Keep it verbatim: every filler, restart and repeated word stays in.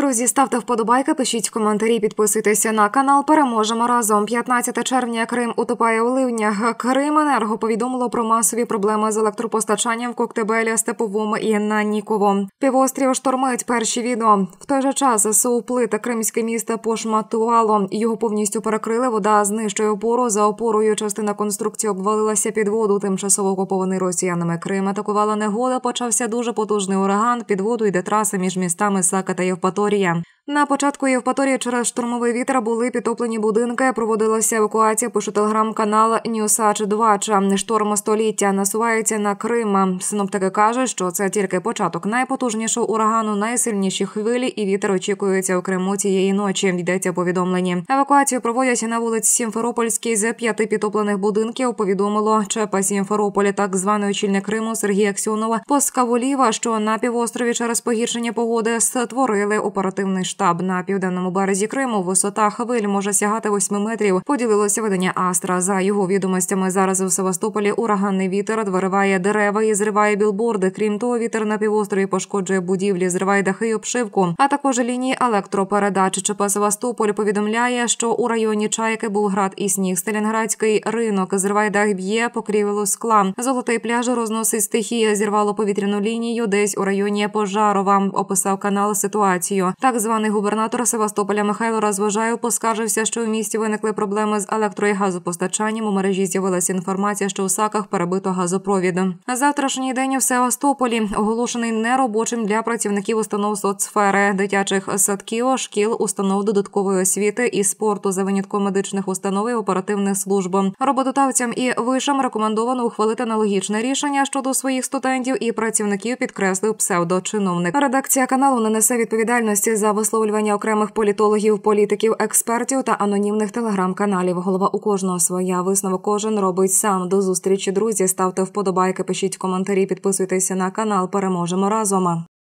Друзі, ставте вподобайки, пишіть коментарі, підписуйтеся на канал. Переможемо разом. п'ятнадцяте червня. Крим утопає у ливнях. Крименерго повідомило про масові проблеми з електропостачанням в Коктебелі, Степовому і Нанніково. Півострів штормить. Перші відео. В той же час ЗСУ плита кримське місто пошматувало. Його повністю перекрили. Вода знищує опору. За опорою частина конструкції обвалилася під воду. Тимчасово окупований росіянами Крим атакувала негода. Почався дуже потужний ураган. Під воду йде траса між містами Сака та Євпаторія. На початку Євпаторії через штормовий вітер були підтоплені будинки, проводилася евакуація, пише телеграм-канал Ньюсач два. Шторм століття насувається на Крим. Синоптики кажуть, що це тільки початок найпотужнішого урагану, найсильніші хвилі і вітер очікується у Криму цієї ночі, йдеться у повідомленні. Евакуацію проводять на вулиці Сімферопольській з п'яти підтоплених будинків, повідомило ЧЕПа Сімферополі. Так званий очільник Криму Сергій Аксьонов поскаволів, що на півострові через погіршення погоди створили оперативний штаб. На південному березі Криму висота хвиль може сягати восьми метрів, поділилося видання Астра. За його відомостями, зараз у Севастополі ураганний вітер вириває дерева і зриває білборди. Крім того, вітер на півострові пошкоджує будівлі, зриває дахи й обшивку, а також лінії електропередач. ЧП Севастополь повідомляє, що у районі Чайки був град і сніг. Сталінградський ринок зриває дах, б'є покрівлю скла. Золотий пляж розносить стихія, зірвало повітряну лінію десь у районі Пожарова, описав канал ситуацію. Так званий губернатор Севастополя Михайло Розважаєв поскаржився, що у місті виникли проблеми з електро- і газопостачанням. У мережі з'явилася інформація, що у Саках перебито газопровід. Завтрашній день в Севастополі оголошений неробочим для працівників установ соцсфери, дитячих садків, шкіл, установ додаткової освіти і спорту, за винятком медичних установ і оперативних служб. Роботодавцям і вишам рекомендовано ухвалити аналогічне рішення щодо своїх студентів і працівників, підкреслив псевдочиновник. Редакція каналу не несе відповідальності за висловлювання окремих політологів, політиків, експертів та анонімних телеграм-каналів. Голова у кожного своя, висновок кожен робить сам. До зустрічі, друзі. Ставте вподобайки, пишіть коментарі, підписуйтеся на канал. Переможемо разом.